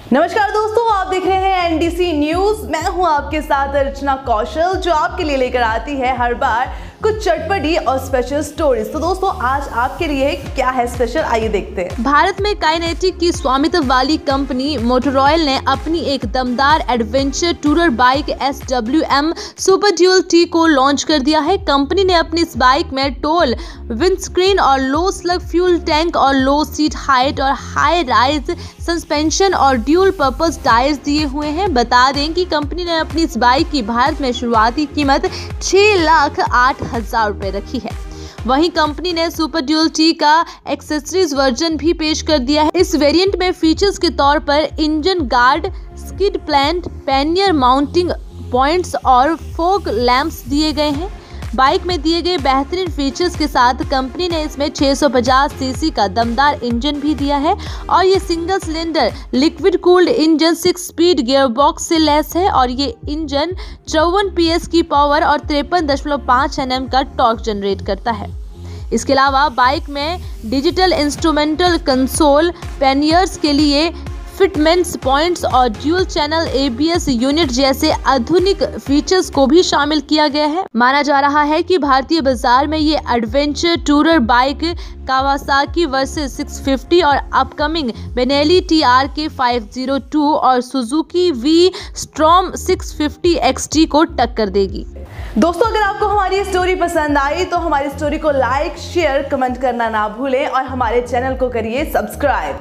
नमस्कार दोस्तों, आप देख रहे हैं एनडीसी न्यूज। मैं हूं आपके साथ अर्चना कौशल, जो आपके लिए लेकर आती है हर बार कुछ चटपटी और स्पेशल स्टोरीज। तो दोस्तों, आज आपके लिए क्या है स्पेशल, आइए देखते हैं। भारत में काइनेटिक की स्वामित्व वाली कंपनी मोटोरॉयल ने अपनी एक दमदार adventure tourer bike SWM super dual T को लॉन्च कर दिया है। कंपनी ने अपनी इस बाइक में टोल विंडस्क्रीन और लो स्लग फ्यूल टैंक और लो सीट हाइट और हाई राइज सस्पेंशन और ड्यूल पर्पस टायर्स दिए हुए हैं। बता दें कि कंपनी ने अपनी इस बाइक की भारत में शुरुआती कीमत 6,08,000 रुपए रखी है। वहीं कंपनी ने सुपर ड्यूल T का एक्सेसरीज वर्जन भी पेश कर दिया है। इस वेरिएंट में फीचर्स के तौर पर engine guard, skid plant, pannier mounting points और फॉग लैंप्स दिए गए हैं। बाइक में दिए गए बेहतरीन फीचर्स के साथ कंपनी ने इसमें 650 सीसी का दमदार इंजन भी दिया है और ये single cylinder liquid cooled engine 6 speed gearbox से लैस है और ये इंजन 54 PS की पावर और 53.5 Nm का टॉर्क जनरेट करता है। इसके अलावा बाइक में डिजिटल इंस्ट्रूमेंटल कंसोल, पैनियर्स के लिए फिटमेंट्स पॉइंट्स और ड्यूल चैनल ABS यूनिट जैसे आधुनिक फीचर्स को भी शामिल किया गया है। माना जा रहा है कि भारतीय बाजार में ये adventure tourer bike Kawasaki Versys 650 और अपकमिंग बेनेली TRK 502 और सुजुकी V-Strom 650 XT को टक्कर देगी। दोस्तों, अगर आपको हमारी स्टोरी पसंद आई तो हमारी स्टोरी को लाइक, शेयर, कमेंट करना ना भूलें और हमारे चैनल को करिए सब्सक्राइब।